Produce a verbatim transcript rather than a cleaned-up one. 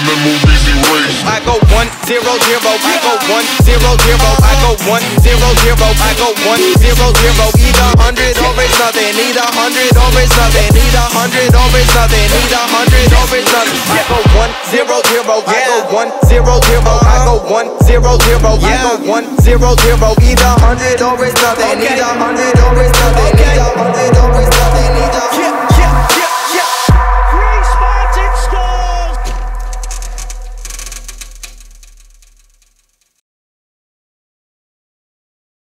memories erased. I go one zero zero, I go one zero zero, I go one zero zero, I go one zero zero. Either hundred or it's nothing, either hundred or it's nothing, either hundred or it's nothing, either hundred or it's nothing. I go one zero zero, I go one zero zero, I go one zero zero, I go one zero zero. Either hundred or it's nothing, either hundred